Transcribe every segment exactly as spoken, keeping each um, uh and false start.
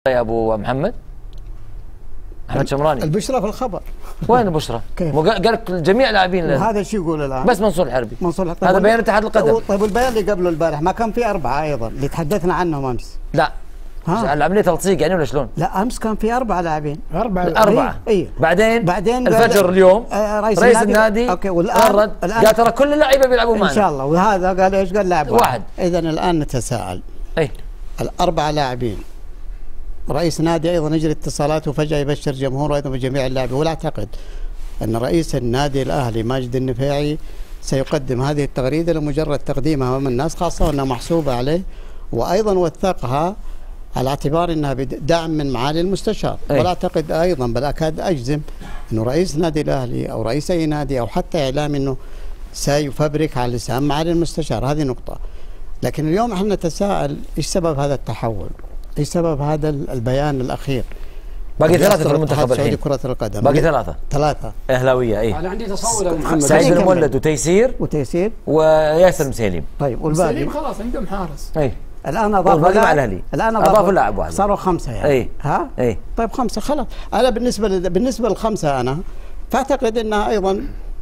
يا ابو محمد احمد شمراني البشرى في الخبر. وين البشرى؟ كيف؟ قال لك جميع اللاعبين وهذا شو يقول الان؟ بس منصور الحربي. منصور الحربي هذا بيان اتحاد القدم. طيب والبيان اللي قبله البارح ما كان في اربعه ايضا اللي تحدثنا عنهم امس؟ لا العمليه تلصيق يعني ولا شلون؟ لا امس كان في اربعه لاعبين. اربعه اربعه اي إيه. بعدين بعدين الفجر اليوم آه رئيس, رئيس النادي, النادي اوكي والان قال ترى كل اللعيبه بيلعبوا معنا ان شاء الله. وهذا قال ايش؟ قال لاعب واحد. اذا الان نتساءل اي الاربعه لاعبين رئيس نادي ايضا يجري اتصالات وفجاه يبشر جمهوره ايضا بجميع اللاعبين، ولا اعتقد ان رئيس النادي الاهلي ماجد النفيعي سيقدم هذه التغريده لمجرد تقديمها امام الناس، خاصه انها محسوبه عليه، وايضا وثقها على اعتبار انها دعم من معالي المستشار. أي. ولا اعتقد ايضا بل اكاد اجزم انه رئيس النادي الاهلي او رئيس اي نادي او حتى اعلام انه سيفبرك على لسان معالي المستشار. هذه نقطه. لكن اليوم احنا نتساءل ايش سبب هذا التحول؟ ايش سبب هذا البيان الاخير؟ باقي ثلاثة في المنتخب الحين. كرة القدم باقي ثلاثة. ثلاثة. اهلاوية اي. انا عندي تصور يا محمد. سعيد المولد وتيسير وتيسير وياسر مسيلم. طيب والباقي؟ مسيلم خلاص عندهم حارس. اي. الان اضافوا مع الاهلي. الان اضافوا لاعب واحد. صاروا خمسة يعني. اي. ها؟ اي. طيب خمسة خلاص. انا بالنسبة ل... بالنسبة للخمسة انا فاعتقد انها ايضا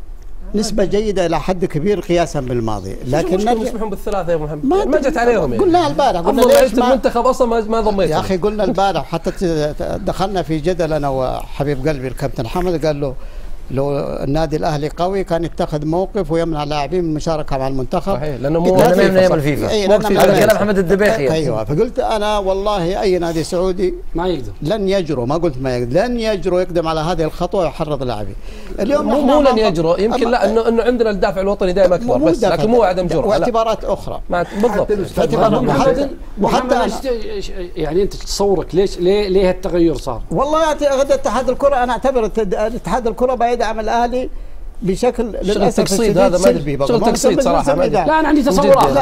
نسبة جيدة إلى حد كبير قياسا بالماضي، لكن نرجع مسموحون بالثلاثة يا محمد، ما, ما جت عليهم يعني. قلنا البارح قلنا ليش ما المنتخب أصلا ما ما ضميتهم يا أخي. قلنا البارح حتى دخلنا في جدل أنا وحبيب قلبي الكابتن حمد، قال له لو النادي الاهلي قوي كان يتخذ موقف ويمنع اللاعبين من المشاركه مع المنتخب. صحيح لانه مو من ايام الفيفا. هذا كلام محمد الدبيخي. ايوه فقلت انا والله اي نادي سعودي ما يقدر لن يجرؤ، ما قلت ما يقدر، لن يجرؤ يقدم على هذه الخطوه ويحرض لاعبين. اليوم مو, مو لن يجرؤ، يمكن لا انه انه عندنا الدافع الوطني دائما اكبر بس، لكن مو عدم جرأه واعتبارات اخرى بالضبط. وحتى وحتى يعني انت تصورك ليش ليه ليه التغير صار؟ والله اتحاد الكره انا اعتبر اتحاد الكره بيدعم الاهلي بشكل للاسف الشديد هذا سلبي. شغل تقصيد صراحه. لا انا عندي تصورات.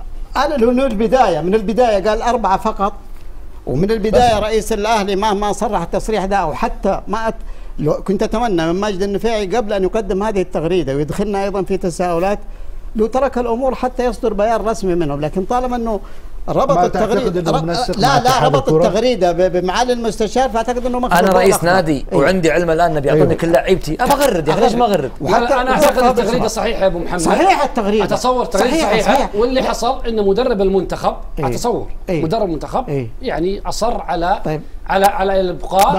انا من البدايه من البدايه قال اربعه فقط، ومن البدايه رئيس الاهلي مهما صرح التصريح ده او حتى ما أت... لو كنت اتمنى من ماجد النفيعي قبل ان يقدم هذه التغريده ويدخلنا ايضا في تساؤلات لو ترك الامور حتى يصدر بيان رسمي منهم، لكن طالما انه ربط التغريده رب... لا لا ربط التغريده بمعالي المستشار فاعتقد انه ما انا رئيس نادي أيوه. وعندي علم الان انه بيعطوني كل لعيبتي ابى اغرد يا اخي. ليش ما اغرد؟ وحتى انا اعتقد التغريده صحيحه يا ابو محمد. صحيحه التغريده، اتصور تغريده صحيحه, صحيحة. صحيح. واللي حصل انه مدرب المنتخب أيه. اتصور أيه. مدرب المنتخب أيه. يعني اصر على طيب. على على الابقاء.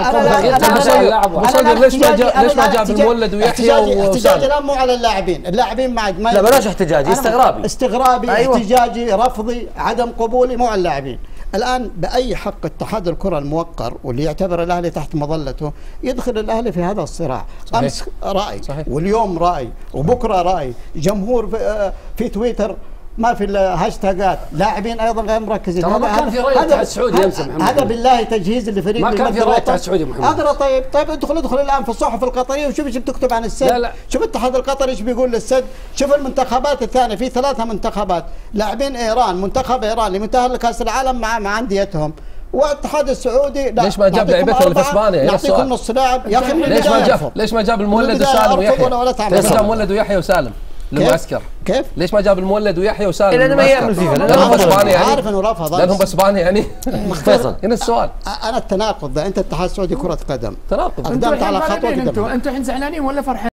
ليش ما جاب ليش ما جاب المولد ويحيى وسالم؟ احتجاجي الان مو على اللاعبين، اللاعبين ما لا بلاش احتجاجي، استغرابي استغرابي أيوة. احتجاجي رفضي عدم قبولي مو على اللاعبين. الان باي حق اتحاد الكره الموقر واللي يعتبر الاهلي تحت مظلته يدخل الاهلي في هذا الصراع. صحيح. امس راي صحيح. واليوم راي وبكره راي، جمهور في, في تويتر ما في الهاشتاجات، لاعبين ايضا غير مركزين. هذا ما كان في راي الاتحاد السعودي امس محمد. هذا بالله تجهيز لفريق ما كان في راي الاتحاد السعودي محمد. هذا طيب طيب ادخل ادخل الان في الصحف القطريه وشوف ايش بتكتب عن السد. لا لا. شوف الاتحاد القطري ايش بيقول للسد، شوف المنتخبات الثانيه في ثلاثه منتخبات، لاعبين ايران، منتخب ايران اللي متاهل لكاس العالم مع مع انديتهم، والاتحاد السعودي لا ليش ما جاب لعيبته اللي في اسبانيا؟ يعطيكم نص لاعب يا اخي. ليش ما جاب ليش ما جاب المولد وسالم ويحيى؟ ليش ما جاب المولد ويحيى وسالم للمعسكر؟ كيف؟ ليش ما جاب المولد ويحيى وسالم؟ لانه ما يعمل فيفا، لانهم اسبانيا يعني. عارف انه رفض لانهم اسبانيا يعني. فيصل هنا السؤال. انا التناقض ده، انت اتحاد السعودي كره قدم تناقض، قدمت على خطوه. انتوا انتوا الحين زعلانين ولا فرحانين؟